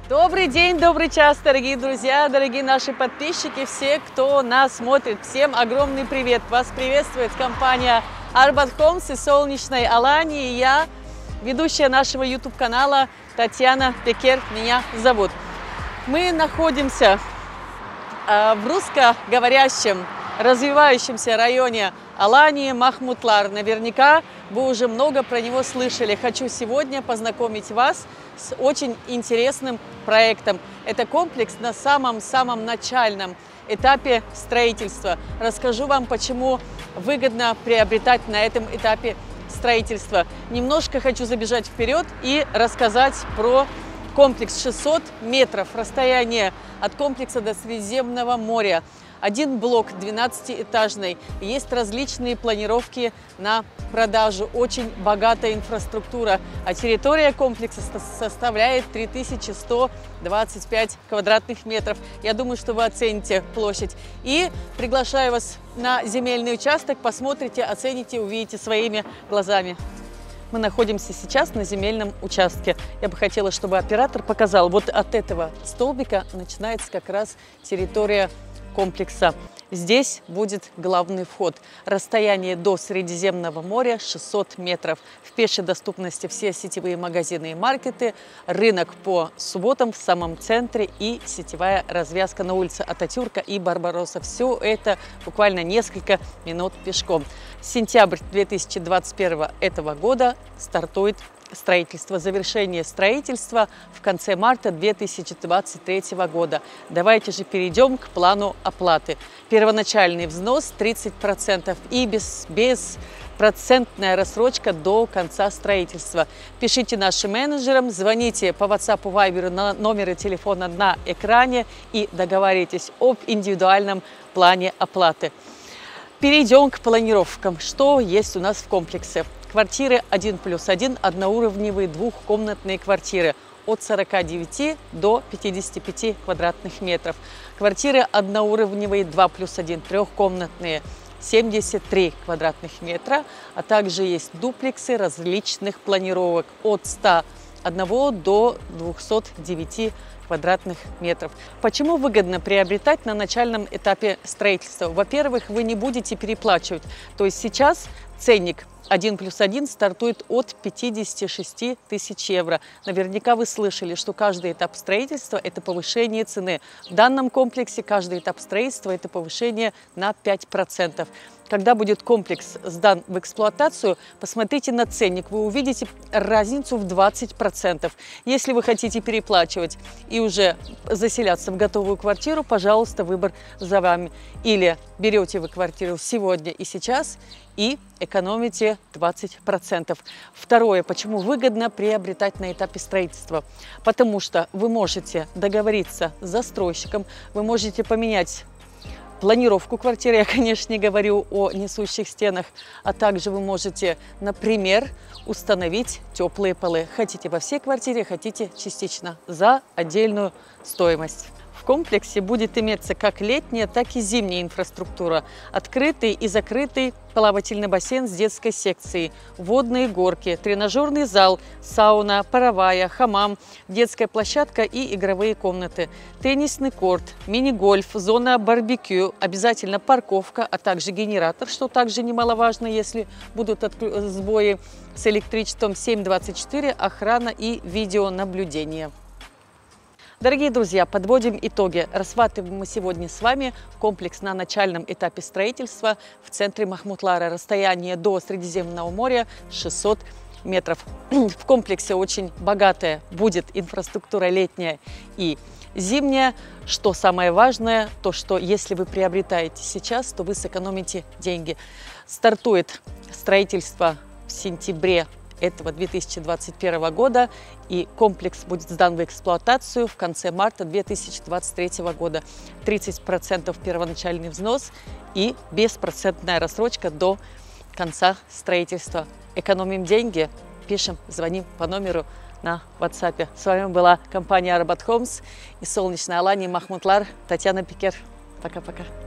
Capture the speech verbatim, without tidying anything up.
Добрый день, добрый час, дорогие друзья, дорогие наши подписчики, все, кто нас смотрит. Всем огромный привет! Вас приветствует компания Arbat Homes из солнечной Алании. И я, ведущая нашего YouTube-канала Татьяна Пекер, меня зовут. Мы находимся в русскоговорящем, развивающемся районе Алании, Махмутлар. Наверняка вы уже много про него слышали. Хочу сегодня познакомить вас с очень интересным проектом. Это комплекс на самом-самом начальном этапе строительства. Расскажу вам, почему выгодно приобретать на этом этапе строительства. Немножко хочу забежать вперед и рассказать про комплекс. шестьсот метров расстояние от комплекса до Средиземного моря. Один блок двенадцатиэтажный. Есть различные планировки на продажу. Очень богатая инфраструктура. А территория комплекса составляет три тысячи сто двадцать пять квадратных метров. Я думаю, что вы оцените площадь. И приглашаю вас на земельный участок. Посмотрите, оцените, увидите своими глазами. Мы находимся сейчас на земельном участке. Я бы хотела, чтобы оператор показал. Вот от этого столбика начинается как раз территория комплекса. Здесь будет главный вход. Расстояние до Средиземного моря шестьсот метров. В пешей доступности все сетевые магазины и маркеты, рынок по субботам в самом центре и сетевая развязка на улице Ататюрка и Барбаросса. Все это буквально несколько минут пешком. Сентябрь две тысячи двадцать первого этого года стартует строительство. Завершение строительства в конце марта две тысячи двадцать третьего года. Давайте же перейдем к плану оплаты. Первоначальный взнос тридцать процентов и без, беспроцентная рассрочка до конца строительства. Пишите нашим менеджерам, звоните по WhatsApp, Viber на номеры телефона на экране и договаривайтесь об индивидуальном плане оплаты. Перейдем к планировкам. Что есть у нас в комплексе? Квартиры один плюс один, одноуровневые двухкомнатные квартиры от сорока девяти до пятидесяти пяти квадратных метров. Квартиры одноуровневые два плюс один, трехкомнатные, семьдесят три квадратных метра, а также есть дуплексы различных планировок от ста одного до двухсот девяти квадратных метров. Почему выгодно приобретать на начальном этапе строительства? Во-первых, вы не будете переплачивать. То есть сейчас ценник один плюс один стартует от пятидесяти шести тысяч евро. Наверняка вы слышали, что каждый этап строительства – это повышение цены. В данном комплексе каждый этап строительства – это повышение на пять процентов. Когда будет комплекс сдан в эксплуатацию, посмотрите на ценник, вы увидите разницу в двадцать процентов. Если вы хотите переплачивать и уже заселяться в готовую квартиру, пожалуйста, выбор за вами. Или берете вы квартиру сегодня и сейчас и экономите двадцать процентов. Второе, почему выгодно приобретать на этапе строительства? Потому что вы можете договориться с застройщиком, вы можете поменять планировку квартиры, я, конечно, не говорю о несущих стенах, а также вы можете, например, установить теплые полы. Хотите во всей квартире, хотите частично, за отдельную стоимость. В комплексе будет иметься как летняя, так и зимняя инфраструктура. Открытый и закрытый плавательный бассейн с детской секцией, водные горки, тренажерный зал, сауна, паровая, хамам, детская площадка и игровые комнаты, теннисный корт, мини-гольф, зона барбекю, обязательно парковка, а также генератор, что также немаловажно, если будут сбои с электричеством, семь двадцать четыре, охрана и видеонаблюдение. Дорогие друзья, подводим итоги. Рассматриваем мы сегодня с вами комплекс на начальном этапе строительства в центре Махмутлара. Расстояние до Средиземного моря шестьсот метров. В комплексе очень богатая будет инфраструктура летняя и зимняя. Что самое важное, то что если вы приобретаете сейчас, то вы сэкономите деньги. Стартует строительство в сентябре этого две тысячи двадцать первого года, и комплекс будет сдан в эксплуатацию в конце марта две тысячи двадцать третьего года. тридцать процентов первоначальный взнос и беспроцентная рассрочка до конца строительства. Экономим деньги, пишем, звоним по номеру на WhatsApp. С вами была компания Arbat Homes из солнечной Алании, Махмутлар, Татьяна Пекер. Пока-пока.